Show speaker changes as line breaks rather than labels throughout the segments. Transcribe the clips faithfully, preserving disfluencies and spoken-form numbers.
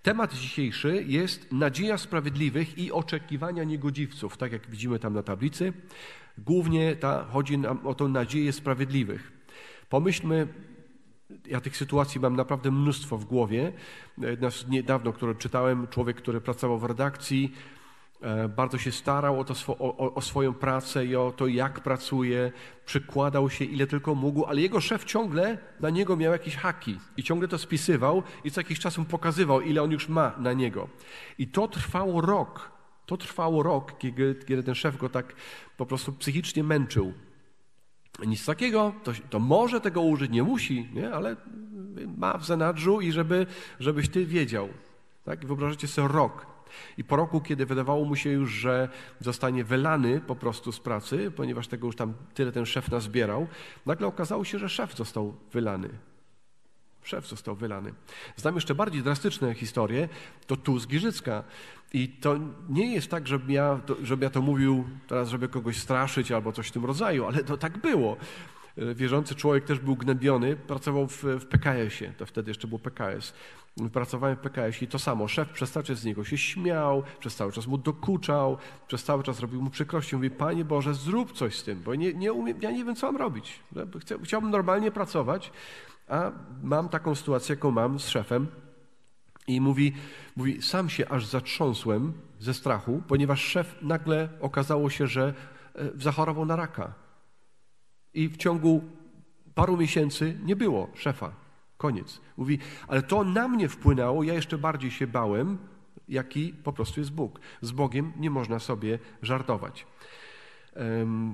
Temat dzisiejszy jest nadzieja sprawiedliwych i oczekiwania niegodziwców, tak jak widzimy tam na tablicy. Głównie ta, chodzi nam o tą nadzieję sprawiedliwych. Pomyślmy, ja tych sytuacji mam naprawdę mnóstwo w głowie. Niedawno, które czytałem, człowiek, który pracował w redakcji, bardzo się starał o, to, o, o swoją pracę i o to, jak pracuje, przykładał się ile tylko mógł, ale jego szef ciągle na niego miał jakieś haki i ciągle to spisywał i co jakiś czas mu pokazywał, ile on już ma na niego. I to trwało rok. To trwało rok, kiedy, kiedy ten szef go tak po prostu psychicznie męczył. Nic takiego, to, to może tego użyć, nie musi, nie? Ale ma w zanadrzu i żeby, żebyś ty wiedział. Tak? Wyobraźcie sobie rok. I po roku, kiedy wydawało mu się już, że zostanie wylany po prostu z pracy, ponieważ tego już tam tyle ten szef nazbierał, nagle okazało się, że szef został wylany. Szef został wylany. Znam jeszcze bardziej drastyczne historie, to tu z Giżycka. I to nie jest tak, żebym ja, to, żebym ja to mówił teraz, żeby kogoś straszyć albo coś w tym rodzaju, ale to tak było. Wierzący człowiek też był gnębiony, pracował w, w P K S-ie, to wtedy jeszcze był P K S. Pracowałem w P K S-ie i to samo. Szef przez cały czas z niego się śmiał, przez cały czas mu dokuczał, przez cały czas robił mu przykrości. Mówi, Panie Boże, zrób coś z tym, bo nie, nie umiem, ja nie wiem, co mam robić. Chcę, chciałbym normalnie pracować, a mam taką sytuację, jaką mam z szefem. I mówi, mówi, sam się aż zatrząsłem ze strachu, ponieważ szef nagle okazało się, że zachorował na raka. I w ciągu paru miesięcy nie było szefa. Koniec. Mówi, ale to na mnie wpłynęło, ja jeszcze bardziej się bałem, jaki po prostu jest Bóg. Z Bogiem nie można sobie żartować. Um,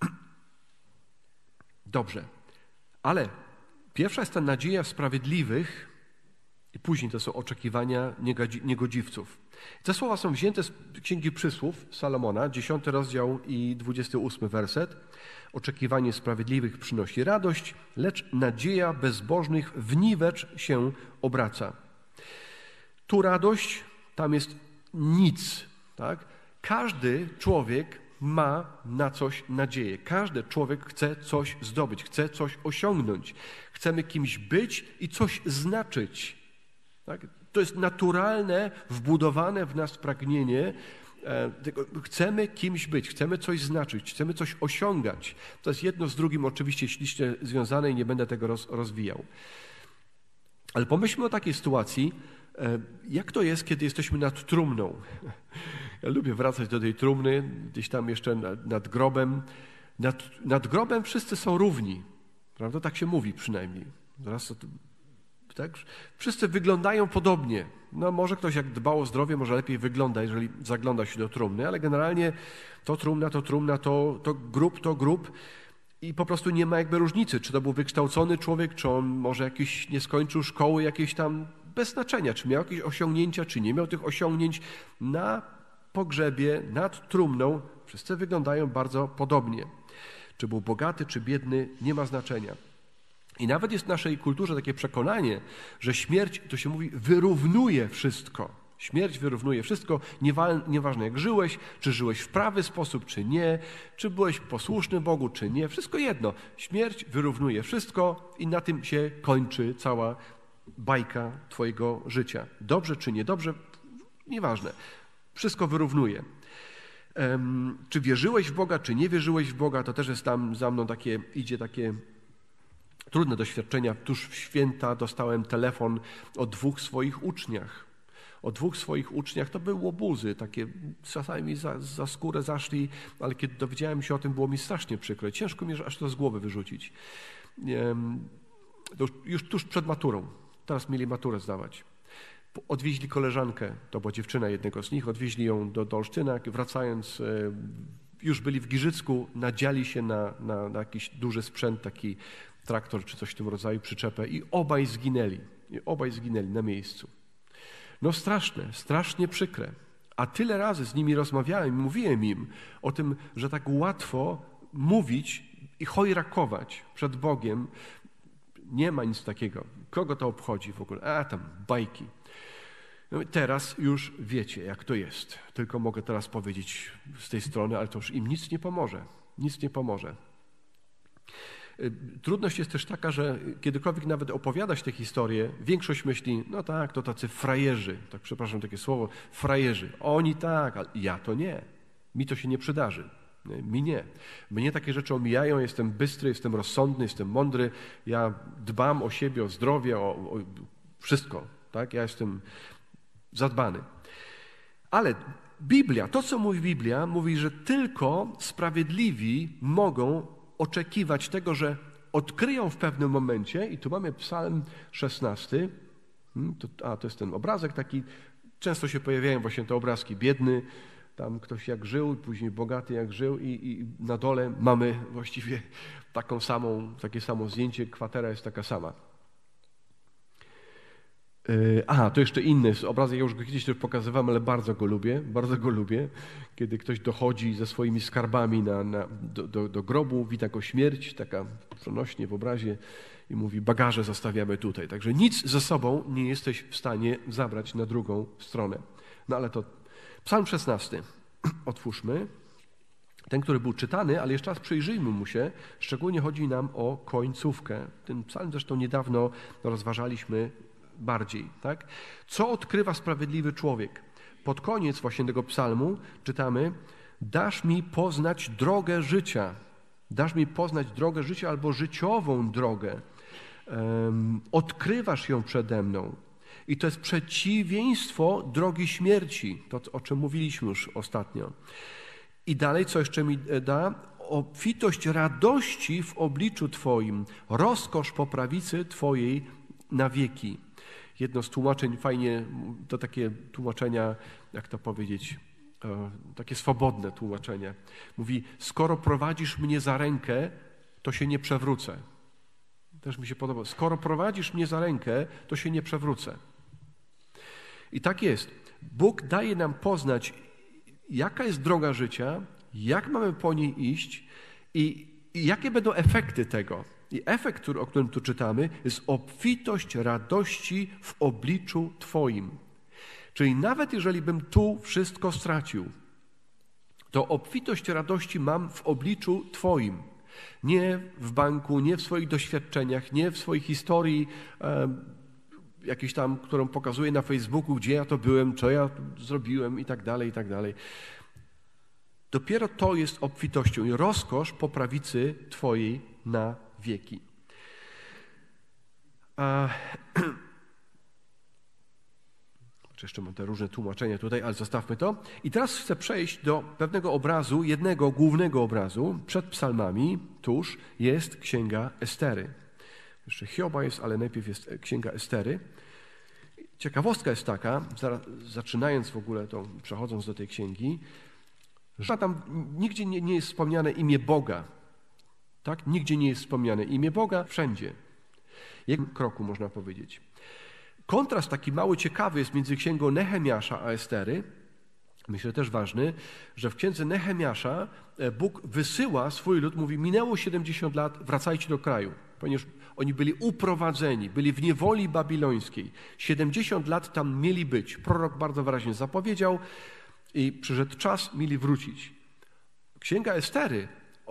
dobrze. Ale pierwsza jest ta nadzieja sprawiedliwych i później to są oczekiwania niegodziwców. Te słowa są wzięte z Księgi Przysłów Salomona, dziesiąty rozdział i dwudziesty ósmy werset. Oczekiwanie sprawiedliwych przynosi radość, lecz nadzieja bezbożnych w niwecz się obraca. Tu radość, tam jest nic. Tak? Każdy człowiek ma na coś nadzieję. Każdy człowiek chce coś zdobyć, chce coś osiągnąć. Chcemy kimś być i coś znaczyć. Tak? To jest naturalne, wbudowane w nas pragnienie. Chcemy kimś być, chcemy coś znaczyć, chcemy coś osiągać. To jest jedno z drugim oczywiście ślicznie związane i nie będę tego roz, rozwijał. Ale pomyślmy o takiej sytuacji, jak to jest, kiedy jesteśmy nad trumną. Ja lubię wracać do tej trumny, gdzieś tam jeszcze nad, nad grobem. Nad, nad grobem wszyscy są równi, prawda? Tak się mówi przynajmniej. Zaraz to, tak? Wszyscy wyglądają podobnie. No może ktoś jak dbał o zdrowie, może lepiej wygląda, jeżeli zagląda się do trumny, ale generalnie to trumna, to trumna, to, to grób, to grób i po prostu nie ma jakby różnicy, czy to był wykształcony człowiek, czy on może jakiś nie skończył szkoły jakieś tam, bez znaczenia, czy miał jakieś osiągnięcia, czy nie miał tych osiągnięć. Na pogrzebie, nad trumną wszyscy wyglądają bardzo podobnie. Czy był bogaty, czy biedny, nie ma znaczenia. I nawet jest w naszej kulturze takie przekonanie, że śmierć, to się mówi, wyrównuje wszystko. Śmierć wyrównuje wszystko, nieważne jak żyłeś, czy żyłeś w prawy sposób, czy nie, czy byłeś posłuszny Bogu, czy nie, wszystko jedno. Śmierć wyrównuje wszystko i na tym się kończy cała bajka twojego życia. Dobrze czy niedobrze, nieważne. Wszystko wyrównuje. Um, czy wierzyłeś w Boga, czy nie wierzyłeś w Boga, to też jest tam za mną takie, idzie takie trudne doświadczenia. Tuż w święta dostałem telefon o dwóch swoich uczniach. O dwóch swoich uczniach to były łobuzy, takie czasami mi za, za skórę zaszli, ale kiedy dowiedziałem się o tym, było mi strasznie przykro. Ciężko mi aż to z głowy wyrzucić. To już, już tuż przed maturą. Teraz mieli maturę zdawać. Odwieźli koleżankę, to była dziewczyna jednego z nich, odwieźli ją do, do Olsztyna, wracając już byli w Giżycku, nadziali się na, na, na jakiś duży sprzęt, taki traktor czy coś w tym rodzaju, przyczepę i obaj zginęli. I obaj zginęli na miejscu. No straszne, strasznie przykre. A tyle razy z nimi rozmawiałem i mówiłem im o tym, że tak łatwo mówić i chojrakować przed Bogiem. Nie ma nic takiego. Kogo to obchodzi w ogóle? A tam, bajki. No teraz już wiecie, jak to jest. Tylko mogę teraz powiedzieć z tej strony, ale to już im nic nie pomoże. Nic nie pomoże. Trudność jest też taka, że kiedykolwiek nawet opowiadać tę historię, większość myśli, no tak, to tacy frajerzy, tak przepraszam takie słowo, frajerzy. Oni tak, ale ja to nie. Mi to się nie przydarzy. Mi nie. Mnie takie rzeczy omijają, jestem bystry, jestem rozsądny, jestem mądry, ja dbam o siebie, o zdrowie, o, o wszystko. Tak? Ja jestem zadbany. Ale Biblia, to co mówi Biblia, mówi, że tylko sprawiedliwi mogą oczekiwać tego, że odkryją w pewnym momencie, i tu mamy Psalm szesnasty, to, a to jest ten obrazek taki, często się pojawiają właśnie te obrazki, biedny, tam ktoś jak żył, później bogaty jak żył i, i na dole mamy właściwie taką samą, takie samo zdjęcie, kwatera jest taka sama. Aha, to jeszcze inny obrazek, ja już go kiedyś też pokazywałem, ale bardzo go lubię, bardzo go lubię, kiedy ktoś dochodzi ze swoimi skarbami na, na, do, do, do grobu, wita go śmierć, taka przenośnie w obrazie i mówi, bagaże zostawiamy tutaj. Także nic ze sobą nie jesteś w stanie zabrać na drugą stronę. No ale to Psalm szesnasty. Otwórzmy. Ten, który był czytany, ale jeszcze raz przyjrzyjmy mu się. Szczególnie chodzi nam o końcówkę. Ten psalm zresztą niedawno rozważaliśmy bardziej. Tak? Co odkrywa sprawiedliwy człowiek? Pod koniec właśnie tego psalmu czytamy: dasz mi poznać drogę życia. Dasz mi poznać drogę życia albo życiową drogę. Um, odkrywasz ją przede mną. I to jest przeciwieństwo drogi śmierci, to o czym mówiliśmy już ostatnio. I dalej, co jeszcze mi da? Obfitość radości w obliczu Twoim, rozkosz po prawicy Twojej na wieki. Jedno z tłumaczeń fajnie, to takie tłumaczenia, jak to powiedzieć, takie swobodne tłumaczenie. Mówi, skoro prowadzisz mnie za rękę, to się nie przewrócę. Też mi się podoba. Skoro prowadzisz mnie za rękę, to się nie przewrócę. I tak jest. Bóg daje nam poznać, jaka jest droga życia, jak mamy po niej iść i, i jakie będą efekty tego. I efekt, który, o którym tu czytamy, jest obfitość radości w obliczu Twoim. Czyli nawet jeżeli bym tu wszystko stracił, to obfitość radości mam w obliczu Twoim. Nie w banku, nie w swoich doświadczeniach, nie w swojej historii e, jakiejś tam, którą pokazuję na Facebooku, gdzie ja to byłem, co ja zrobiłem i tak dalej, i tak dalej. Dopiero to jest obfitością i rozkosz po prawicy Twojej na wieki. A... Jeszcze mam te różne tłumaczenia tutaj, ale zostawmy to. I teraz chcę przejść do pewnego obrazu, jednego głównego obrazu. Przed psalmami tuż jest Księga Estery. Jeszcze Hioba jest, ale najpierw jest Księga Estery. Ciekawostka jest taka, zaczynając w ogóle to, przechodząc do tej księgi, że tam nigdzie nie, nie jest wspomniane imię Boga. Tak? Nigdzie nie jest wspomniane imię Boga, wszędzie. W jednym kroku można powiedzieć. Kontrast taki mały, ciekawy jest między księgą Nehemiasza a Estery. Myślę też ważny, że w księdze Nehemiasza Bóg wysyła swój lud, mówi, minęło siedemdziesiąt lat, wracajcie do kraju. Ponieważ oni byli uprowadzeni, byli w niewoli babilońskiej. siedemdziesiąt lat tam mieli być. Prorok bardzo wyraźnie zapowiedział i przyszedł czas, mieli wrócić. Księga Estery,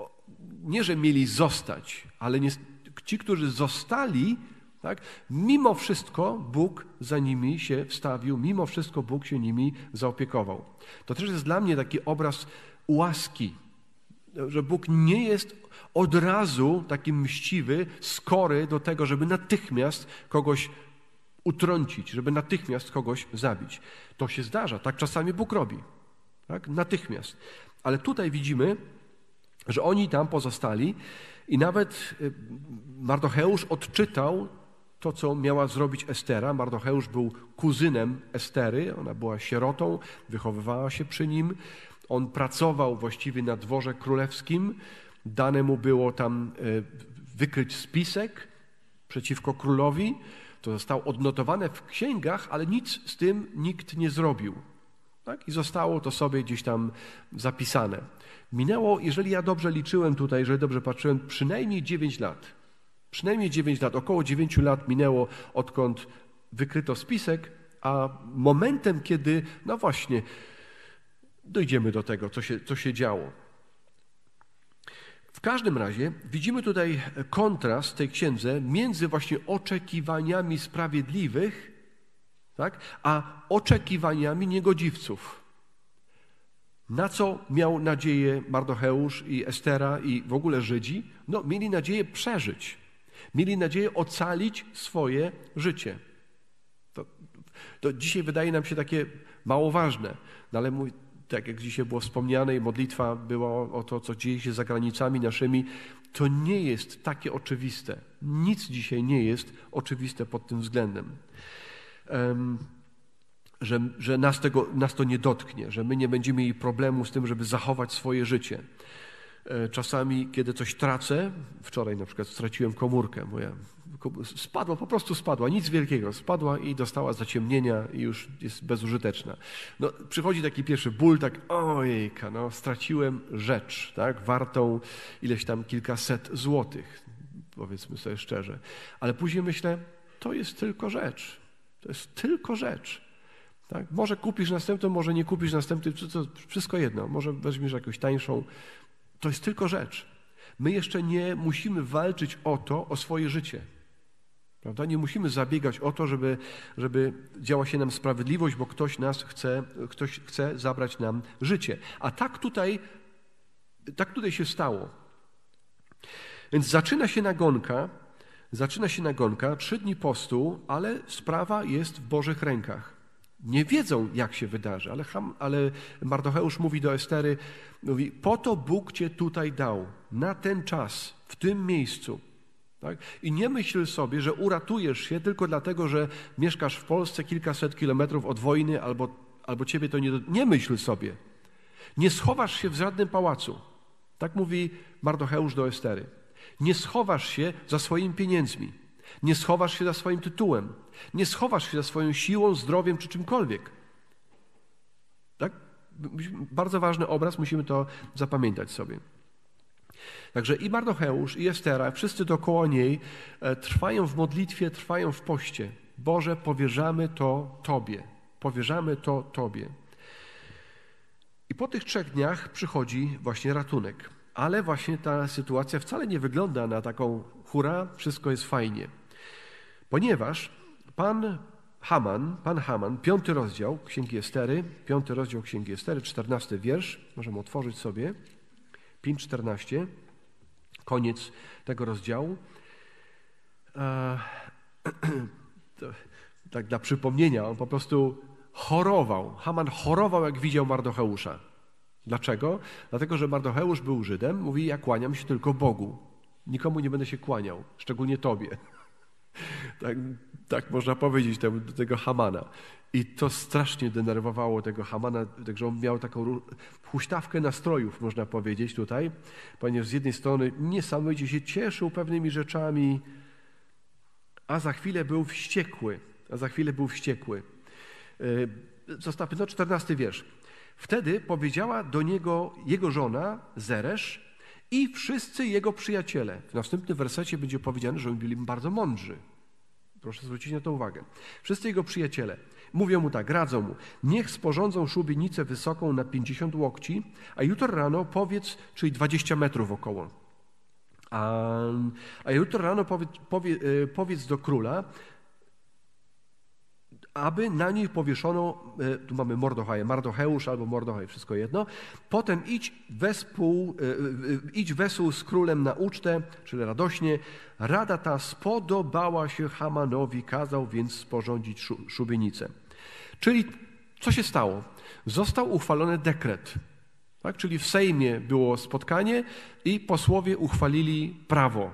nie że mieli zostać, ale nie, ci, którzy zostali, tak, mimo wszystko Bóg za nimi się wstawił, mimo wszystko Bóg się nimi zaopiekował. To też jest dla mnie taki obraz łaski, że Bóg nie jest od razu taki mściwy, skory do tego, żeby natychmiast kogoś utrącić, żeby natychmiast kogoś zabić. To się zdarza, tak czasami Bóg robi, tak? Natychmiast. Ale tutaj widzimy, że oni tam pozostali i nawet Mardocheusz odczytał to, co miała zrobić Estera. Mardocheusz był kuzynem Estery, ona była sierotą, wychowywała się przy nim. On pracował właściwie na dworze królewskim. Dane mu było tam wykryć spisek przeciwko królowi. To zostało odnotowane w księgach, ale nic z tym nikt nie zrobił. Tak? I zostało to sobie gdzieś tam zapisane. Minęło, jeżeli ja dobrze liczyłem tutaj, jeżeli dobrze patrzyłem, przynajmniej dziewięć lat. Przynajmniej dziewięć lat, około dziewięciu lat minęło, odkąd wykryto spisek, a momentem, kiedy, no właśnie, dojdziemy do tego, co się, co się działo. W każdym razie widzimy tutaj kontrast w tej księdze między właśnie oczekiwaniami sprawiedliwych, tak, a oczekiwaniami niegodziwców. Na co miał nadzieję Mardocheusz i Estera i w ogóle Żydzi? No, mieli nadzieję przeżyć. Mieli nadzieję ocalić swoje życie. To, to dzisiaj wydaje nam się takie mało ważne, no ale mój, tak jak dzisiaj było wspomniane i modlitwa była o to, co dzieje się za granicami naszymi, to nie jest takie oczywiste. Nic dzisiaj nie jest oczywiste pod tym względem. Um, że, że nas, tego, nas to nie dotknie, że my nie będziemy mieli problemu z tym, żeby zachować swoje życie. Czasami, kiedy coś tracę, wczoraj na przykład straciłem komórkę, moja spadła, po prostu spadła, nic wielkiego, spadła i dostała zaciemnienia i już jest bezużyteczna. No, przychodzi taki pierwszy ból, tak ojejka, no straciłem rzecz, tak, wartą ileś tam kilkaset złotych, powiedzmy sobie szczerze. Ale później myślę, to jest tylko rzecz, to jest tylko rzecz. Tak? Może kupisz następną, może nie kupisz następną, to wszystko jedno, może weźmiesz jakąś tańszą. To jest tylko rzecz. My jeszcze nie musimy walczyć o to, o swoje życie. Prawda? Nie musimy zabiegać o to, żeby, żeby działa się nam sprawiedliwość, bo ktoś nas chce, ktoś chce zabrać nam życie. A tak tutaj, tak tutaj się stało. Więc zaczyna się nagonka, zaczyna się nagonka, trzy dni postu, ale sprawa jest w Bożych rękach. Nie wiedzą, jak się wydarzy, ale, ale Mardocheusz mówi do Estery, mówi, po to Bóg cię tutaj dał, na ten czas, w tym miejscu. Tak? I nie myśl sobie, że uratujesz się tylko dlatego, że mieszkasz w Polsce kilkaset kilometrów od wojny, albo, albo ciebie to nie... Nie myśl sobie. Nie schowasz się w żadnym pałacu. Tak mówi Mardocheusz do Estery. Nie schowasz się za swoimi pieniędzmi. Nie schowasz się za swoim tytułem. Nie schowasz się za swoją siłą, zdrowiem czy czymkolwiek. Tak? Bardzo ważny obraz, musimy to zapamiętać sobie. Także i Mardocheusz, i Estera, wszyscy dookoła niej trwają w modlitwie, trwają w poście. Boże, powierzamy to Tobie. Powierzamy to Tobie. I po tych trzech dniach przychodzi właśnie ratunek. Ale właśnie ta sytuacja wcale nie wygląda na taką hura, wszystko jest fajnie. Ponieważ pan Haman, pan Haman, piąty rozdział Księgi Estery, piąty rozdział Księgi Estery, czternasty wiersz, możemy otworzyć sobie, pięć czternaście, koniec tego rozdziału. E, to, tak dla przypomnienia, on po prostu chorował. Haman chorował, jak widział Mardocheusza. Dlaczego? Dlatego, że Mardocheusz był Żydem, mówi, ja kłaniam się tylko Bogu. Nikomu nie będę się kłaniał, szczególnie Tobie. Tak, tak można powiedzieć temu, do tego Hamana. I to strasznie denerwowało tego Hamana, także on miał taką huśtawkę nastrojów, można powiedzieć tutaj, ponieważ z jednej strony niesamowicie się cieszył pewnymi rzeczami, a za chwilę był wściekły. A za chwilę był wściekły. Zostawmy, no czternasty wiersz. Wtedy powiedziała do niego jego żona Zeresz i wszyscy jego przyjaciele. W następnym wersecie będzie powiedziane, że oni byli bardzo mądrzy. Proszę zwrócić na to uwagę. Wszyscy jego przyjaciele mówią mu tak, radzą mu, niech sporządzą szubienicę wysoką na pięćdziesiąt łokci, a jutro rano powiedz, czyli dwadzieścia metrów około. A, a jutro rano powiedz, powie, powiedz do króla, aby na niej powieszono, tu mamy Mordochaja, Mardocheusz albo Mordochaj, wszystko jedno. Potem idź wespół, idź wesół z królem na ucztę, czyli radośnie. Rada ta spodobała się Hamanowi, kazał więc sporządzić szubienicę. Czyli co się stało? Został uchwalony dekret. Tak? Czyli w Sejmie było spotkanie i posłowie uchwalili prawo.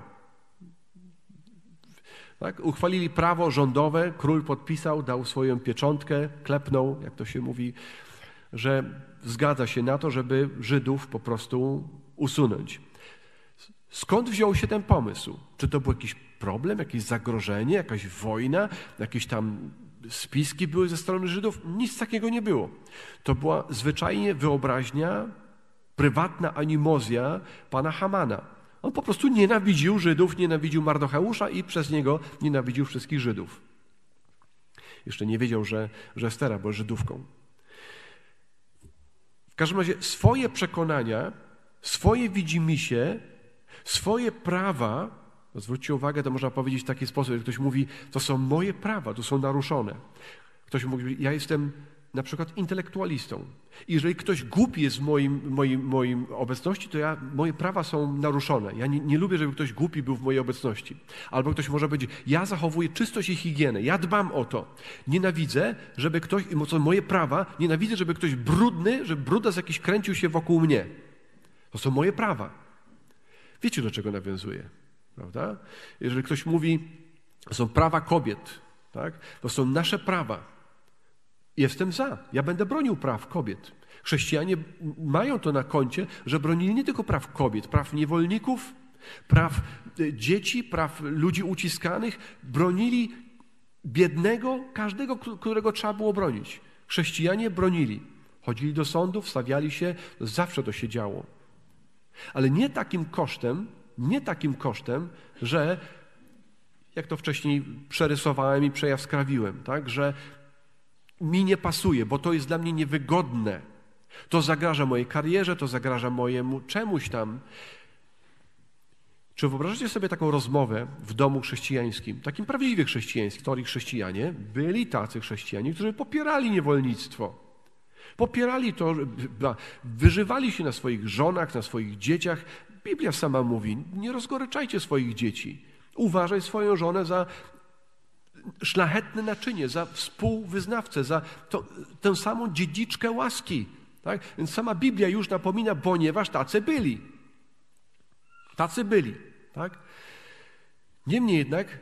Tak? Uchwalili prawo rządowe, król podpisał, dał swoją pieczątkę, klepnął, jak to się mówi, że zgadza się na to, żeby Żydów po prostu usunąć. Skąd wziął się ten pomysł? Czy to był jakiś problem, jakieś zagrożenie, jakaś wojna, jakieś tam spiski były ze strony Żydów? Nic takiego nie było. To była zwyczajnie wyobraźnia, prywatna animozja pana Hamana. On po prostu nienawidził Żydów, nienawidził Mardocheusza i przez niego nienawidził wszystkich Żydów. Jeszcze nie wiedział, że, że Estera była Żydówką. W każdym razie swoje przekonania, swoje widzimisię Swoje prawa, zwróćcie uwagę, to można powiedzieć w taki sposób, że ktoś mówi, to są moje prawa, to są naruszone. Ktoś mówi, ja jestem na przykład intelektualistą. I jeżeli ktoś głupi jest w moim, moim, moim obecności, to ja, moje prawa są naruszone. Ja nie, nie lubię, żeby ktoś głupi był w mojej obecności. Albo ktoś może powiedzieć, ja zachowuję czystość i higienę, ja dbam o to. Nienawidzę, żeby ktoś, to są moje prawa, nienawidzę, żeby ktoś brudny, żeby brudas jakiś kręcił się wokół mnie. To są moje prawa. Wiecie, do czego nawiązuje, prawda? Jeżeli ktoś mówi, to są prawa kobiet, tak? To są nasze prawa. Jestem za. Ja będę bronił praw kobiet. Chrześcijanie mają to na koncie, że bronili nie tylko praw kobiet, praw niewolników, praw dzieci, praw ludzi uciskanych. Bronili biednego, każdego, którego trzeba było bronić. Chrześcijanie bronili. Chodzili do sądów, stawiali się, zawsze to się działo. Ale nie takim kosztem, nie takim kosztem, że, jak to wcześniej przerysowałem i przejaskrawiłem, tak, że mi nie pasuje, bo to jest dla mnie niewygodne. To zagraża mojej karierze, to zagraża mojemu czemuś tam. Czy wyobrażacie sobie taką rozmowę w domu chrześcijańskim, takim prawdziwie chrześcijańskim, w historii chrześcijanie, byli tacy chrześcijanie, którzy popierali niewolnictwo. Popierali to, wyżywali się na swoich żonach, na swoich dzieciach. Biblia sama mówi, nie rozgoryczajcie swoich dzieci. Uważaj swoją żonę za szlachetne naczynie, za współwyznawcę, za to, tę samą dziedziczkę łaski. Tak? Więc sama Biblia już napomina, ponieważ tacy byli. Tacy byli. Tak? Niemniej jednak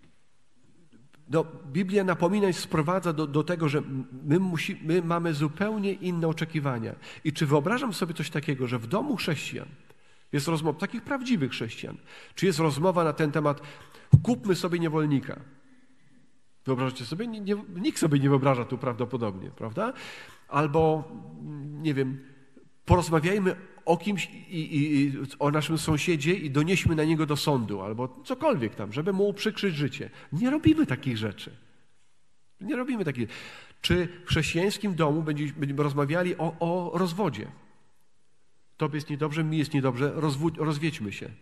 no, Biblia napomina i sprowadza do, do tego, że my, musi, my mamy zupełnie inne oczekiwania. I czy wyobrażam sobie coś takiego, że w domu chrześcijan jest rozmowa, takich prawdziwych chrześcijan, czy jest rozmowa na ten temat, kupmy sobie niewolnika. Wyobrażacie sobie? Nie, nie, nikt sobie nie wyobraża tu prawdopodobnie, prawda? Albo, nie wiem, porozmawiajmy o kimś i, i, i o naszym sąsiedzie i donieśmy na niego do sądu, albo cokolwiek tam, żeby mu uprzykrzyć życie. Nie robimy takich rzeczy. Nie robimy takich. Czy w chrześcijańskim domu będziemy, będziemy rozmawiali o, o rozwodzie? Tobie jest niedobrze, mi jest niedobrze, rozwódź, rozwiedźmy się.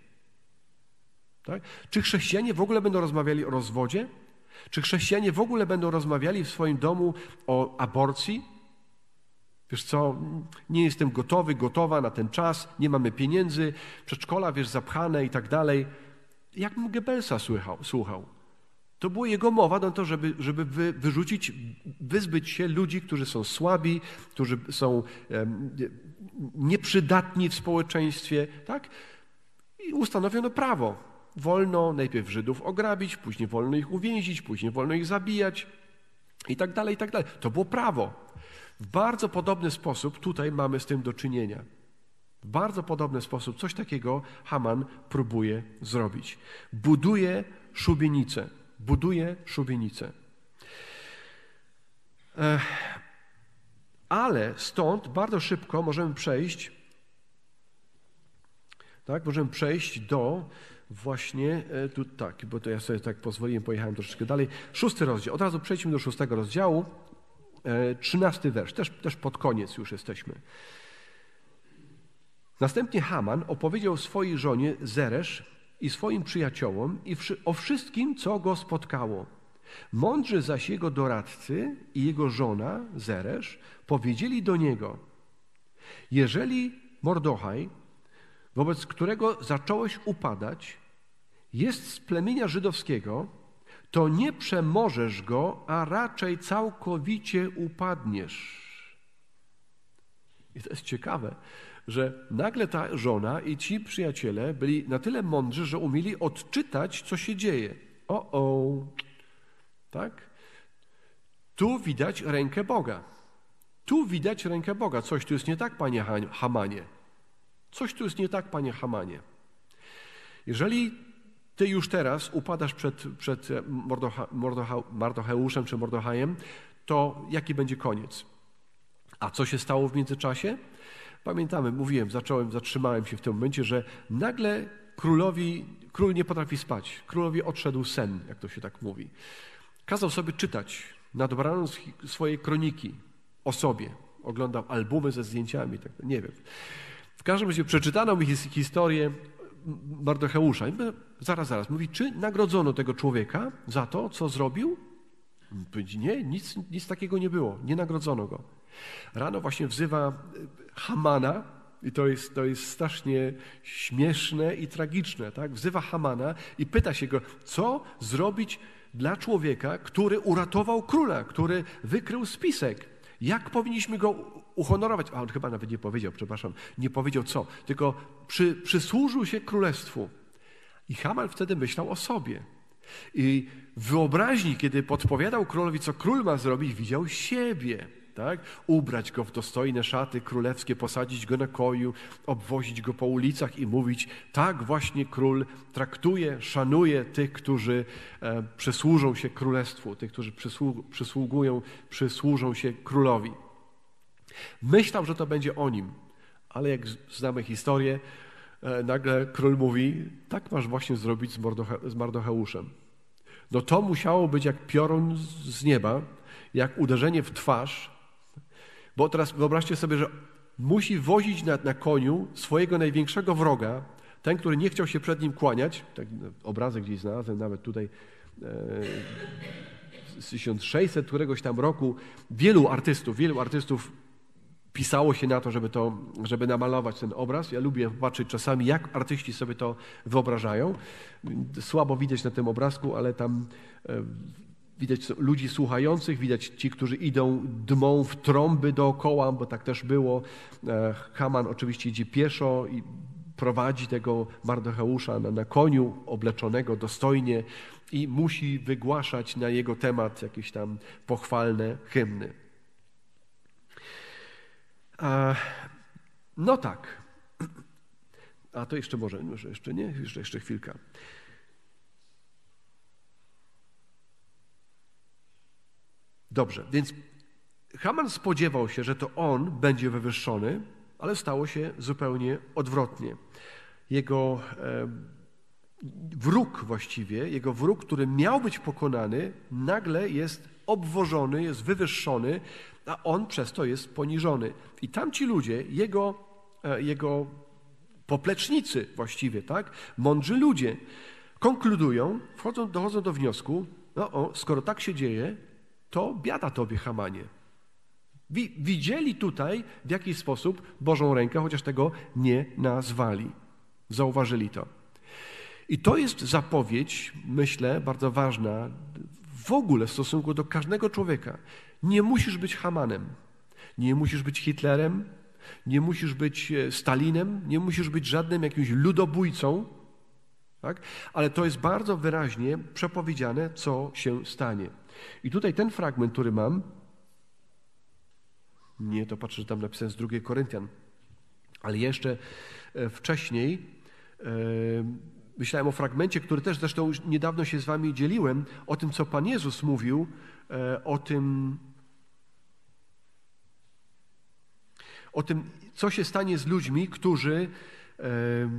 Tak? Czy chrześcijanie w ogóle będą rozmawiali o rozwodzie? Czy chrześcijanie w ogóle będą rozmawiali w swoim domu o aborcji? Wiesz co, nie jestem gotowy, gotowa na ten czas, nie mamy pieniędzy, przedszkola, wiesz, zapchane i tak dalej. Jak Goebbelsa słuchał, słuchał? To była jego mowa na to, żeby, żeby wy, wyrzucić, wyzbyć się ludzi, którzy są słabi, którzy są um, nieprzydatni w społeczeństwie, tak? I ustanowiono prawo. Wolno najpierw Żydów ograbić, później wolno ich uwięzić, później wolno ich zabijać i tak dalej, i tak dalej. To było prawo. W bardzo podobny sposób tutaj mamy z tym do czynienia. W bardzo podobny sposób coś takiego Haman próbuje zrobić. Buduje szubienicę. Buduje szubienicę. Ale stąd bardzo szybko możemy przejść, tak, możemy przejść do właśnie, tu tak, bo to ja sobie tak pozwoliłem, pojechałem troszeczkę dalej. Szósty rozdział. Od razu przejdźmy do szóstego rozdziału. Trzynasty wersz, też, też pod koniec już jesteśmy. Następnie Haman opowiedział swojej żonie Zeresz i swoim przyjaciołom i o wszystkim, co go spotkało. Mądrzy zaś jego doradcy i jego żona Zeresz powiedzieli do niego: jeżeli Mordochaj, wobec którego zacząłeś upadać, jest z plemienia żydowskiego, to nie przemożesz go, a raczej całkowicie upadniesz. I to jest ciekawe, że nagle ta żona i ci przyjaciele byli na tyle mądrzy, że umieli odczytać, co się dzieje. O, o, tak? Tu widać rękę Boga. Tu widać rękę Boga. Coś tu jest nie tak, panie Hamanie. Coś tu jest nie tak, panie Hamanie. Jeżeli ty już teraz upadasz przed, przed Mordocha, Mordocha, Mardocheuszem czy Mordochajem, to jaki będzie koniec? A co się stało w międzyczasie? Pamiętamy, mówiłem, zacząłem, zatrzymałem się w tym momencie, że nagle królowi, król nie potrafi spać. Królowi odszedł sen, jak to się tak mówi. Kazał sobie czytać na dobranoc swoje kroniki o sobie. Oglądał albumy ze zdjęciami, tak, nie wiem. W każdym razie przeczytano mi historię Mardocheusza. Zaraz, zaraz. Mówi, czy nagrodzono tego człowieka za to, co zrobił? Nie, nic, nic takiego nie było. Nie nagrodzono go. Rano właśnie wzywa Hamana i to jest, to jest strasznie śmieszne i tragiczne. Tak? Wzywa Hamana i pyta się go, co zrobić dla człowieka, który uratował króla, który wykrył spisek. Jak powinniśmy go uhonorować? A on chyba nawet nie powiedział, przepraszam, nie powiedział co, tylko przy, przysłużył się królestwu. I Haman wtedy myślał o sobie. I w wyobraźni, kiedy podpowiadał królowi, co król ma zrobić, widział siebie. Tak? Ubrać go w dostojne szaty królewskie, posadzić go na koniu, obwozić go po ulicach i mówić, tak właśnie król traktuje, szanuje tych, którzy e, przysłużą się królestwu, tych, którzy przysłu, przysługują, przysłużą się królowi. Myślał, że to będzie o nim, ale jak znamy historię, e, nagle król mówi, tak masz właśnie zrobić z, Mordoche, z Mardocheuszem. No to musiało być jak piorun z nieba, jak uderzenie w twarz. Bo teraz wyobraźcie sobie, że musi wozić na, na koniu swojego największego wroga, ten, który nie chciał się przed nim kłaniać. Tak, obrazek gdzieś znalazłem, nawet tutaj e, z tysiąc sześćset któregoś tam roku. Wielu artystów, wielu artystów pisało się na to, żeby, to, żeby namalować ten obraz. Ja lubię patrzeć czasami, jak artyści sobie to wyobrażają. Słabo widać na tym obrazku, ale tam e, widać ludzi słuchających, widać ci, którzy idą, dmą w trąby dookoła, bo tak też było. Haman oczywiście idzie pieszo i prowadzi tego Mardocheusza na, na koniu, obleczonego dostojnie i musi wygłaszać na jego temat jakieś tam pochwalne hymny. A, no tak. A to jeszcze może, może jeszcze nie, jeszcze, jeszcze chwilkę. Dobrze, więc Haman spodziewał się, że to on będzie wywyższony, ale stało się zupełnie odwrotnie. Jego e, wróg właściwie, jego wróg, który miał być pokonany, nagle jest obwożony, jest wywyższony, a on przez to jest poniżony. I tamci ludzie, jego, e, jego poplecznicy właściwie, tak, mądrzy ludzie, konkludują, wchodzą, dochodzą do wniosku, no o, skoro tak się dzieje, to biada tobie, Hamanie. Widzieli tutaj w jakiś sposób Bożą rękę, chociaż tego nie nazwali. Zauważyli to. I to jest zapowiedź, myślę, bardzo ważna w ogóle w stosunku do każdego człowieka. Nie musisz być Hamanem, nie musisz być Hitlerem, nie musisz być Stalinem, nie musisz być żadnym jakimś ludobójcą, tak? Ale to jest bardzo wyraźnie przepowiedziane, co się stanie. I tutaj ten fragment, który mam, nie, to patrzę, że tam napisałem z drugiej Koryntian, ale jeszcze wcześniej e, myślałem o fragmencie, który też zresztą już niedawno się z wami dzieliłem, o tym, co Pan Jezus mówił, e, o tym, o tym, co się stanie z ludźmi, którzy, e,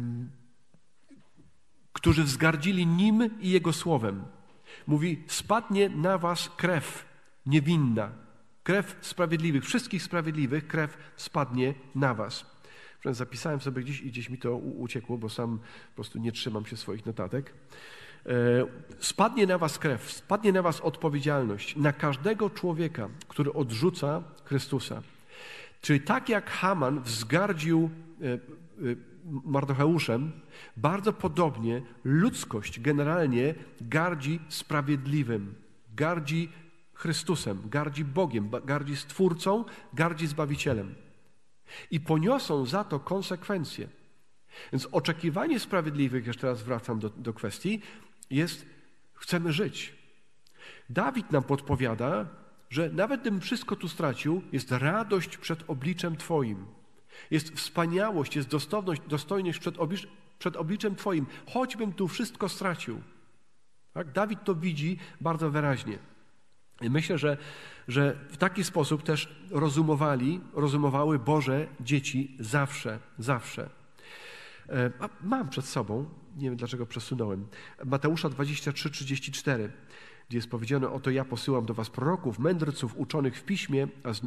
którzy wzgardzili Nim i Jego Słowem. Mówi, spadnie na was krew niewinna, krew sprawiedliwych, wszystkich sprawiedliwych, krew spadnie na was. Zapisałem sobie gdzieś i gdzieś mi to uciekło, bo sam po prostu nie trzymam się swoich notatek. Spadnie na was krew, spadnie na was odpowiedzialność, na każdego człowieka, który odrzuca Chrystusa. Czyli tak jak Haman wzgardził Mardocheuszem, bardzo podobnie ludzkość generalnie gardzi sprawiedliwym, gardzi Chrystusem, gardzi Bogiem, gardzi Stwórcą, gardzi Zbawicielem. I poniosą za to konsekwencje. Więc oczekiwanie sprawiedliwych, jeszcze raz wracam do, do kwestii, jest, chcemy żyć. Dawid nam podpowiada, że nawet gdybym wszystko tu stracił, jest radość przed obliczem Twoim. Jest wspaniałość, jest dostojność, dostojność przed, oblicz, przed obliczem Twoim, choćbym tu wszystko stracił. Tak? Dawid to widzi bardzo wyraźnie. I myślę, że, że w taki sposób też rozumowali, rozumowały Boże dzieci zawsze, zawsze. A mam przed sobą, nie wiem dlaczego przesunąłem, Mateusza dwadzieścia trzy, trzydzieści cztery, gdzie jest powiedziane, oto ja posyłam do was proroków, mędrców, uczonych w piśmie, a, z,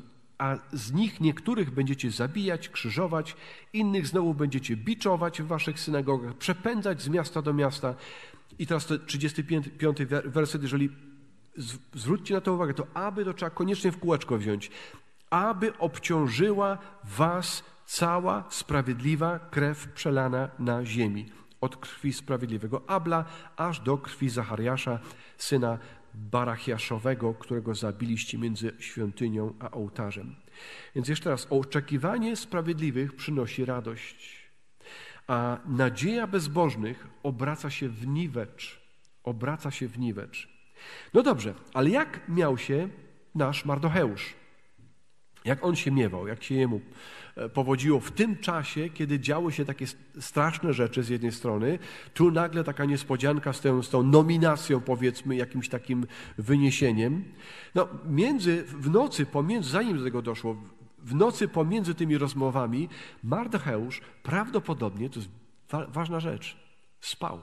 a z nich niektórych będziecie zabijać, krzyżować, innych znowu będziecie biczować w waszych synagogach, przepędzać z miasta do miasta. I teraz to trzydziesty piąty werset, jeżeli zwróćcie na to uwagę, to aby to trzeba koniecznie w kółeczko wziąć, aby obciążyła was cała sprawiedliwa krew przelana na ziemi. Od krwi sprawiedliwego Abla, aż do krwi Zachariasza, syna Barachiaszowego, którego zabiliście między świątynią a ołtarzem. Więc jeszcze raz, oczekiwanie sprawiedliwych przynosi radość, a nadzieja bezbożnych obraca się w niwecz. Obraca się w niwecz. No dobrze, ale jak miał się nasz Mardocheusz? Jak on się miewał, jak się jemu powodziło w tym czasie, kiedy działy się takie straszne rzeczy z jednej strony, tu nagle taka niespodzianka z tą, z tą nominacją, powiedzmy, jakimś takim wyniesieniem. No, między, w nocy, pomiędzy, zanim do tego doszło, w nocy pomiędzy tymi rozmowami Mardocheusz prawdopodobnie, to jest wa- ważna rzecz, spał.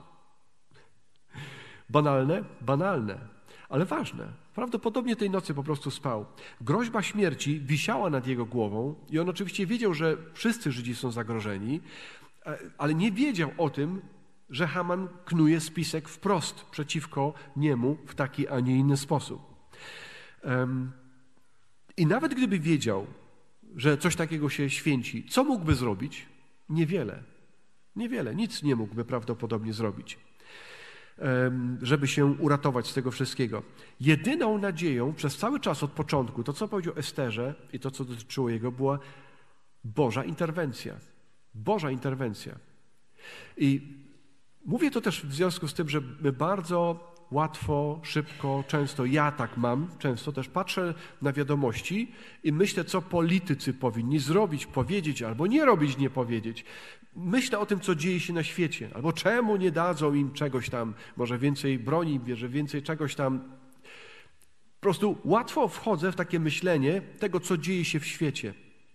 Banalne? Banalne, ale ważne. Prawdopodobnie tej nocy po prostu spał. Groźba śmierci wisiała nad jego głową i on oczywiście wiedział, że wszyscy Żydzi są zagrożeni, ale nie wiedział o tym, że Haman knuje spisek wprost przeciwko niemu w taki, a nie inny sposób. I nawet gdyby wiedział, że coś takiego się święci, co mógłby zrobić? Niewiele. Niewiele. Nic nie mógłby prawdopodobnie zrobić, żeby się uratować z tego wszystkiego. Jedyną nadzieją przez cały czas od początku, to co powiedział Esterze i to co dotyczyło jego, była Boża interwencja. Boża interwencja. I mówię to też w związku z tym, że my bardzo łatwo, szybko, często, ja tak mam, często też patrzę na wiadomości i myślę, co politycy powinni zrobić, powiedzieć albo nie robić, nie powiedzieć. Myślę o tym, co dzieje się na świecie, albo czemu nie dadzą im czegoś tam, może więcej broni, bierze więcej czegoś tam. Po prostu łatwo wchodzę w takie myślenie tego, co dzieje się w świecie.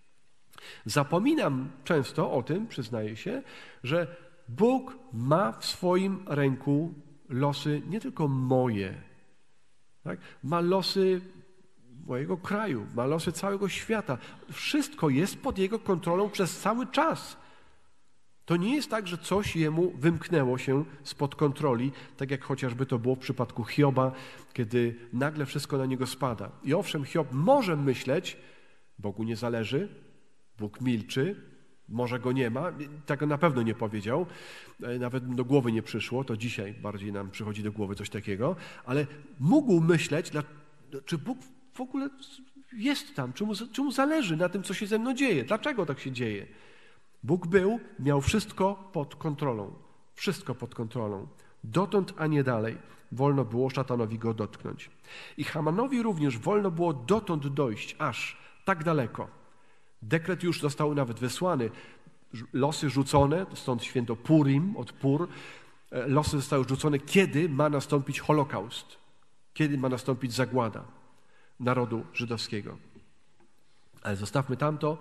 Zapominam często o tym, przyznaję się, że Bóg ma w swoim ręku losy nie tylko moje, tak? Ma losy mojego kraju, ma losy całego świata. Wszystko jest pod Jego kontrolą przez cały czas. To nie jest tak, że coś Jemu wymknęło się spod kontroli, tak jak chociażby to było w przypadku Hioba, kiedy nagle wszystko na niego spada. I owszem, Hiob może myśleć, Bogu nie zależy, Bóg milczy, może go nie ma, tego na pewno nie powiedział, nawet do głowy nie przyszło, to dzisiaj bardziej nam przychodzi do głowy coś takiego, ale mógł myśleć, czy Bóg w ogóle jest tam, czy mu, czy mu zależy na tym, co się ze mną dzieje, dlaczego tak się dzieje. Bóg był, miał wszystko pod kontrolą, wszystko pod kontrolą. Dotąd, a nie dalej, wolno było szatanowi go dotknąć. I Hamanowi również wolno było dotąd dojść, aż tak daleko. Dekret już został nawet wysłany, losy rzucone, stąd święto Purim, od Pur, losy zostały rzucone, kiedy ma nastąpić Holokaust, kiedy ma nastąpić zagłada narodu żydowskiego. Ale zostawmy tamto.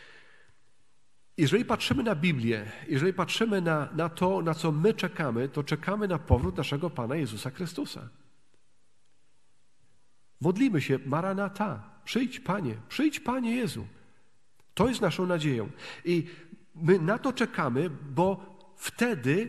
Jeżeli patrzymy na Biblię, jeżeli patrzymy na, na to, na co my czekamy, to czekamy na powrót naszego Pana Jezusa Chrystusa. Modlimy się, Maranata, przyjdź Panie, przyjdź Panie Jezu. To jest naszą nadzieją. I my na to czekamy, bo wtedy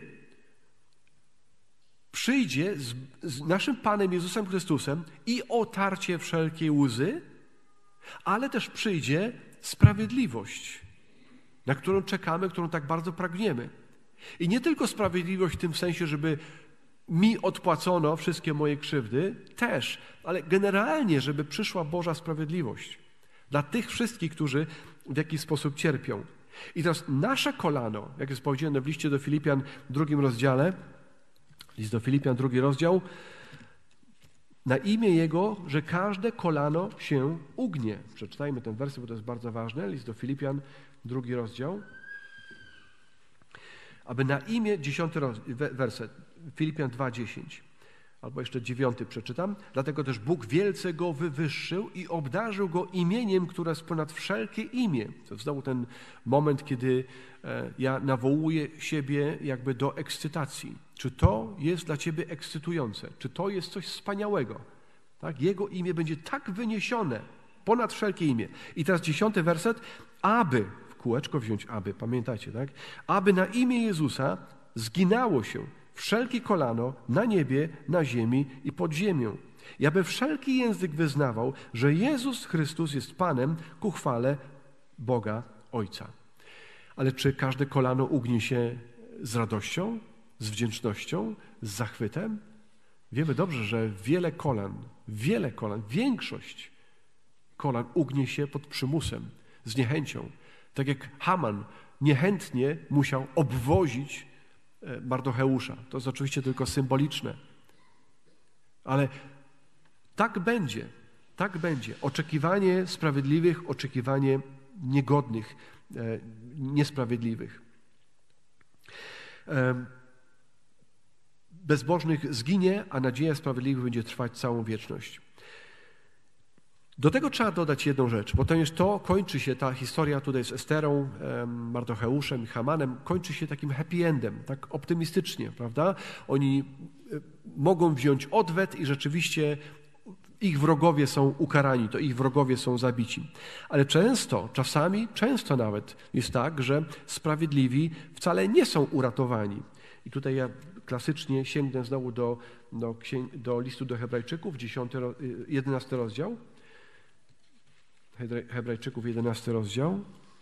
przyjdzie z, z naszym Panem Jezusem Chrystusem i otarcie wszelkiej łzy, ale też przyjdzie sprawiedliwość, na którą czekamy, którą tak bardzo pragniemy. I nie tylko sprawiedliwość w tym sensie, żeby mi odpłacono wszystkie moje krzywdy, też, ale generalnie, żeby przyszła Boża sprawiedliwość dla tych wszystkich, którzy w jakiś sposób cierpią. I teraz nasze kolano, jak jest powiedziane w liście do Filipian w drugim rozdziale, list do Filipian, drugi rozdział, na imię Jego, że każde kolano się ugnie. Przeczytajmy ten werset, bo to jest bardzo ważne. List do Filipian, drugi rozdział. Aby na imię, dziesiąty werset, Filipian dwa, dziesięć. Albo jeszcze dziewiąty przeczytam. Dlatego też Bóg wielce go wywyższył i obdarzył go imieniem, które jest ponad wszelkie imię. To znowu ten moment, kiedy ja nawołuję siebie jakby do ekscytacji. Czy to jest dla ciebie ekscytujące? Czy to jest coś wspaniałego? Tak? Jego imię będzie tak wyniesione, Ponad wszelkie imię. I teraz dziesiąty werset. Aby, w kółeczko wziąć aby, pamiętacie, tak? Aby na imię Jezusa zginało się wszelkie kolano na niebie, na ziemi i pod ziemią. I aby wszelki język wyznawał, że Jezus Chrystus jest Panem ku chwale Boga Ojca. Ale czy każde kolano ugnie się z radością, z wdzięcznością, z zachwytem? Wiemy dobrze, że wiele kolan, wiele kolan, większość kolan ugnie się pod przymusem, z niechęcią. Tak jak Haman niechętnie musiał obwozić Mardocheusza. To jest oczywiście tylko symboliczne. Ale tak będzie, tak będzie. Oczekiwanie sprawiedliwych, oczekiwanie niegodnych, e, niesprawiedliwych. E, bezbożnych zginie, a nadzieja sprawiedliwych będzie trwać całą wieczność. Do tego trzeba dodać jedną rzecz, bo to już to kończy się, ta historia tutaj z Esterą, Mardocheuszem i Hamanem, kończy się takim happy endem, tak optymistycznie, prawda? Oni mogą wziąć odwet i rzeczywiście ich wrogowie są ukarani, to ich wrogowie są zabici. Ale często, czasami, często nawet jest tak, że sprawiedliwi wcale nie są uratowani. I tutaj ja klasycznie sięgnę znowu do, do, do listu do Hebrajczyków, dziesiąty, jedenasty rozdział. Hebrajczyków, jedenasty rozdział.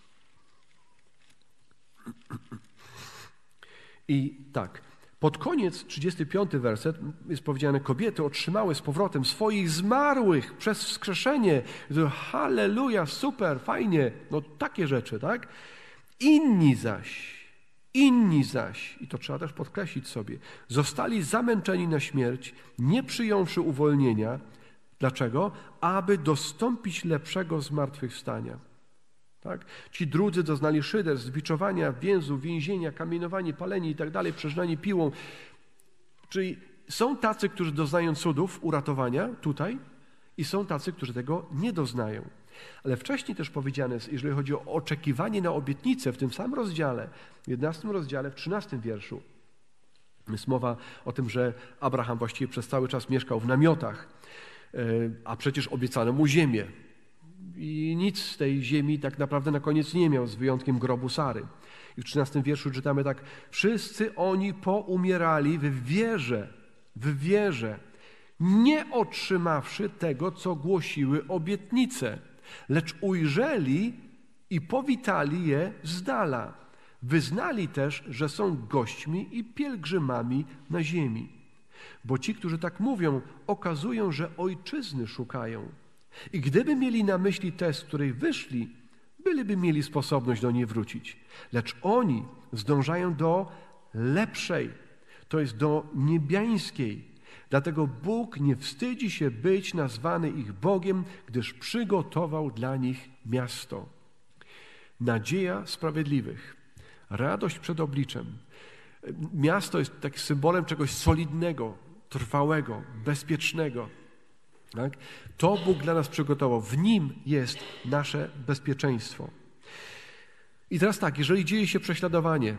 I tak, pod koniec, trzydziesty piąty werset, jest powiedziane, kobiety otrzymały z powrotem swoich zmarłych przez wskrzeszenie. Halleluja, super, fajnie, no takie rzeczy, tak? Inni zaś, inni zaś, i to trzeba też podkreślić sobie, zostali zamęczeni na śmierć, nie przyjąwszy uwolnienia. Dlaczego? Aby dostąpić lepszego zmartwychwstania. Tak? Ci drudzy doznali szyderstw, biczowania, więzów, więzienia, kamienowanie, palenie i tak dalej, przeżynanie piłą. Czyli są tacy, którzy doznają cudów, uratowania tutaj i są tacy, którzy tego nie doznają. Ale wcześniej też powiedziane jest, jeżeli chodzi o oczekiwanie na obietnicę w tym samym rozdziale, w jedenastym rozdziale, w trzynastym wierszu, jest mowa o tym, że Abraham właściwie przez cały czas mieszkał w namiotach, a przecież obiecano mu ziemię. I nic z tej ziemi tak naprawdę na koniec nie miał, z wyjątkiem grobu Sary. I w trzynastym wierszu czytamy tak, wszyscy oni poumierali w wierze, w wierze, nie otrzymawszy tego, co głosiły obietnice, lecz ujrzeli i powitali je z dala. Wyznali też, że są gośćmi i pielgrzymami na ziemi. Bo ci, którzy tak mówią, okazują, że ojczyzny szukają. I gdyby mieli na myśli tę, z której wyszli, byliby mieli sposobność do niej wrócić. Lecz oni zdążają do lepszej, to jest do niebiańskiej. Dlatego Bóg nie wstydzi się być nazwany ich Bogiem, gdyż przygotował dla nich miasto. Nadzieja sprawiedliwych, radość przed obliczem. Miasto jest takim symbolem czegoś solidnego, trwałego, bezpiecznego. Tak? To Bóg dla nas przygotował. W Nim jest nasze bezpieczeństwo. I teraz tak, jeżeli dzieje się prześladowanie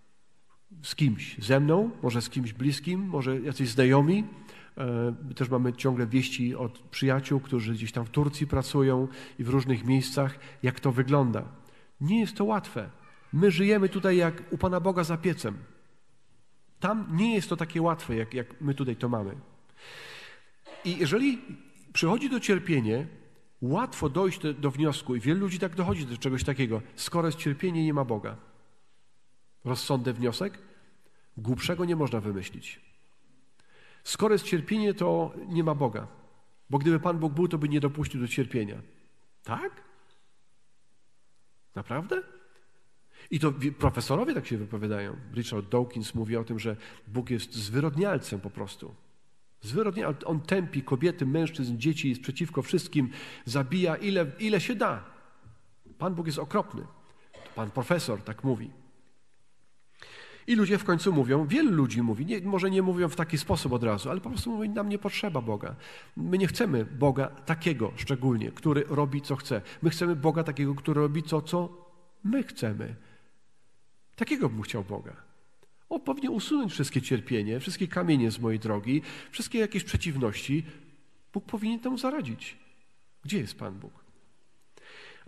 z kimś, ze mną, może z kimś bliskim, może jacyś znajomi, my też mamy ciągle wieści od przyjaciół, którzy gdzieś tam w Turcji pracują i w różnych miejscach, jak to wygląda. Nie jest to łatwe. My żyjemy tutaj jak u Pana Boga za piecem. Tam nie jest to takie łatwe, jak, jak my tutaj to mamy. I jeżeli przychodzi do cierpienia, łatwo dojść do, do wniosku, i wielu ludzi tak dochodzi do czegoś takiego, skoro jest cierpienie, nie ma Boga. Rozsądny wniosek? Głupszego nie można wymyślić. Skoro jest cierpienie, to nie ma Boga. Bo gdyby Pan Bóg był, to by nie dopuścił do cierpienia. Tak? Naprawdę? I to profesorowie tak się wypowiadają. Richard Dawkins mówi o tym, że Bóg jest zwyrodnialcem po prostu. Zwyrodnial, on tępi kobiety, mężczyzn, dzieci, jest przeciwko wszystkim, zabija ile, ile się da. Pan Bóg jest okropny. Pan profesor tak mówi. I ludzie w końcu mówią, wielu ludzi mówi, nie, może nie mówią w taki sposób od razu, ale po prostu mówią, nam nie potrzeba Boga. My nie chcemy Boga takiego szczególnie, który robi co chce. My chcemy Boga takiego, który robi to, co my chcemy. Takiego bym chciał Boga. On powinien usunąć wszystkie cierpienie, wszystkie kamienie z mojej drogi, wszystkie jakieś przeciwności. Bóg powinien temu zaradzić. Gdzie jest Pan Bóg?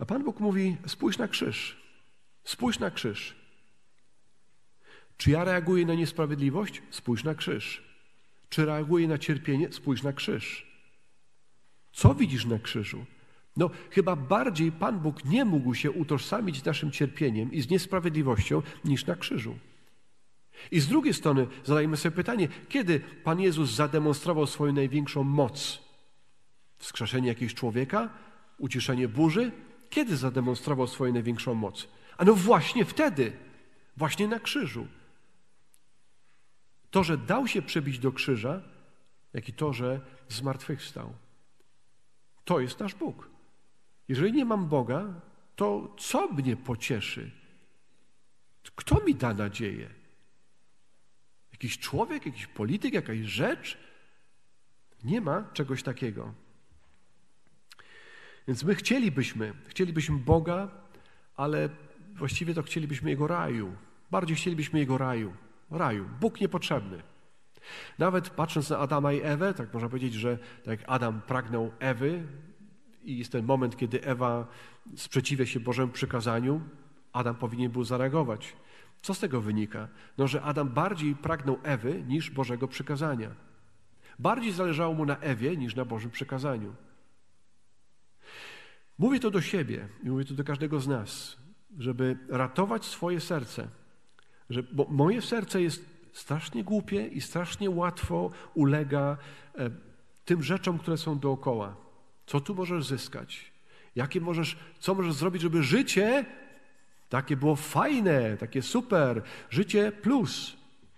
A Pan Bóg mówi, spójrz na krzyż. Spójrz na krzyż. Czy ja reaguję na niesprawiedliwość? Spójrz na krzyż. Czy reaguję na cierpienie? Spójrz na krzyż. Co widzisz na krzyżu? No, chyba bardziej Pan Bóg nie mógł się utożsamić z naszym cierpieniem i z niesprawiedliwością niż na krzyżu. I z drugiej strony zadajmy sobie pytanie, kiedy Pan Jezus zademonstrował swoją największą moc? Wskrzeszenie jakiegoś człowieka? Uciszenie burzy? Kiedy zademonstrował swoją największą moc? A no właśnie wtedy, właśnie na krzyżu. To, że dał się przybić do krzyża, jak i to, że zmartwychwstał. To jest nasz Bóg. Jeżeli nie mam Boga, to co mnie pocieszy? Kto mi da nadzieję? Jakiś człowiek, jakiś polityk, jakaś rzecz? Nie ma czegoś takiego. Więc my chcielibyśmy, chcielibyśmy Boga, ale właściwie to chcielibyśmy Jego raju. Bardziej chcielibyśmy Jego raju. Raju. Bóg niepotrzebny. Nawet patrząc na Adama i Ewę, tak można powiedzieć, że tak jak Adam pragnął Ewy i jest ten moment, kiedy Ewa sprzeciwia się Bożemu przykazaniu, Adam powinien był zareagować. Co z tego wynika? No, że Adam bardziej pragnął Ewy niż Bożego przykazania. Bardziej zależało mu na Ewie niż na Bożym przykazaniu. Mówię to do siebie i mówię to do każdego z nas, żeby ratować swoje serce. Że, bo moje serce jest strasznie głupie i strasznie łatwo ulega e, tym rzeczom, które są dookoła. Co tu możesz zyskać? Jakie możesz, co możesz zrobić, żeby życie takie było fajne, takie super, życie plus.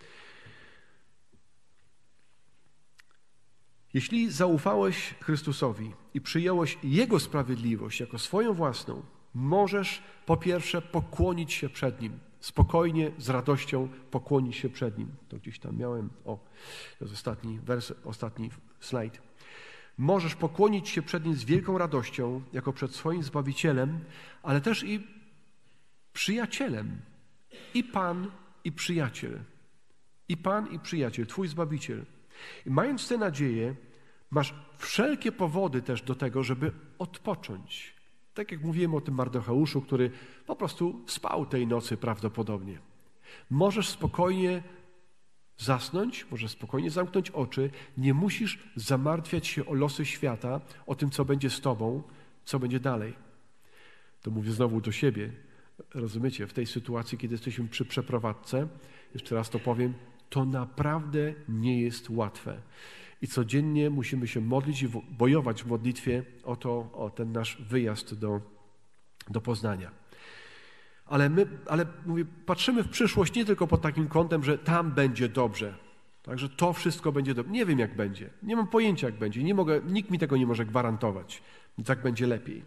Jeśli zaufałeś Chrystusowi i przyjąłeś Jego sprawiedliwość jako swoją własną, możesz po pierwsze pokłonić się przed Nim. Spokojnie, z radością pokłonić się przed Nim. To gdzieś tam miałem, o, to jest ostatni wers, ostatni slajd. Możesz pokłonić się przed Nim z wielką radością, jako przed swoim Zbawicielem, ale też i przyjacielem. I Pan, i przyjaciel. I Pan, i przyjaciel, Twój Zbawiciel. I mając tę nadzieję, masz wszelkie powody też do tego, żeby odpocząć. Tak jak mówiłem o tym Mardocheuszu, który po prostu spał tej nocy prawdopodobnie. Możesz spokojnie zasnąć, możesz spokojnie zamknąć oczy. Nie musisz zamartwiać się o losy świata, o tym, co będzie z tobą, co będzie dalej. To mówię znowu do siebie. Rozumiecie, w tej sytuacji, kiedy jesteśmy przy przeprowadzce, jeszcze raz to powiem, to naprawdę nie jest łatwe. I codziennie musimy się modlić i bojować w modlitwie o to, o ten nasz wyjazd do, do Poznania. Ale my, ale mówię, patrzymy w przyszłość nie tylko pod takim kątem, że tam będzie dobrze. Także to wszystko będzie dobrze. Nie wiem, jak będzie. Nie mam pojęcia, jak będzie. Nie mogę, nikt mi tego nie może gwarantować. Tak będzie lepiej.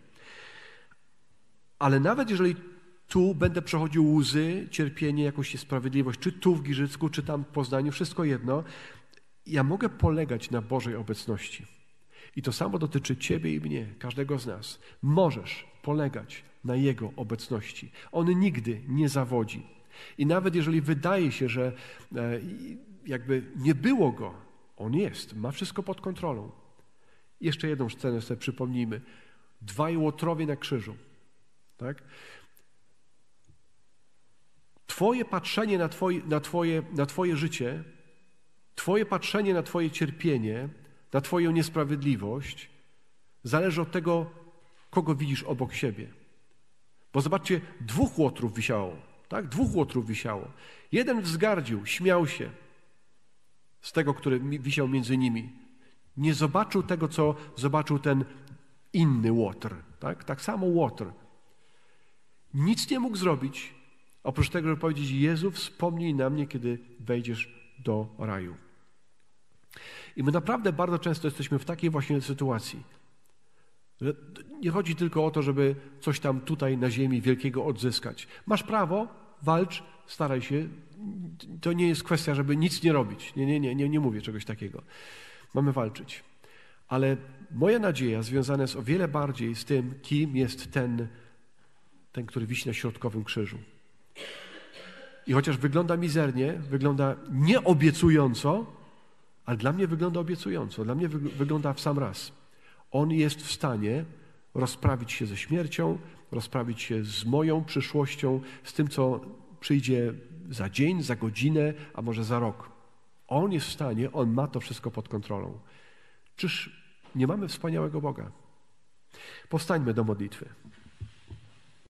Ale nawet jeżeli tu będę przechodził łzy, cierpienie, jakąś niesprawiedliwość, czy tu w Giżycku, czy tam w Poznaniu, wszystko jedno, ja mogę polegać na Bożej obecności. I to samo dotyczy ciebie i mnie, każdego z nas. Możesz polegać na Jego obecności. On nigdy nie zawodzi. I nawet jeżeli wydaje się, że e, jakby nie było Go, On jest, ma wszystko pod kontrolą. Jeszcze jedną scenę sobie przypomnijmy. Dwaj łotrowie na krzyżu. Tak? Twoje patrzenie na twoje, na, twoje, na twoje życie, Twoje patrzenie na Twoje cierpienie, na Twoją niesprawiedliwość zależy od tego, kogo widzisz obok siebie. Bo zobaczcie, dwóch łotrów wisiało, tak? Dwóch łotrów wisiało. Jeden wzgardził, śmiał się z tego, który wisiał między nimi. Nie zobaczył tego, co zobaczył ten inny łotr, tak? Tak samo łotr. Nic nie mógł zrobić, oprócz tego, żeby powiedzieć: Jezu, wspomnij na mnie, kiedy wejdziesz do raju. I my naprawdę bardzo często jesteśmy w takiej właśnie sytuacji, że nie chodzi tylko o to, żeby coś tam tutaj na ziemi wielkiego odzyskać. Masz prawo, walcz, staraj się. To nie jest kwestia, żeby nic nie robić. Nie, nie, nie, nie, nie mówię czegoś takiego. Mamy walczyć. Ale moja nadzieja związana jest o wiele bardziej z tym, kim jest ten, ten, który wisi na środkowym krzyżu. I chociaż wygląda mizernie, wygląda nieobiecująco, ale dla mnie wygląda obiecująco, dla mnie wy- wygląda w sam raz. On jest w stanie rozprawić się ze śmiercią rozprawić się z moją przyszłością, z tym, co przyjdzie za dzień, za godzinę, a może za rok. On jest w stanie, On ma to wszystko pod kontrolą. Czyż nie mamy wspaniałego Boga? Powstańmy do modlitwy.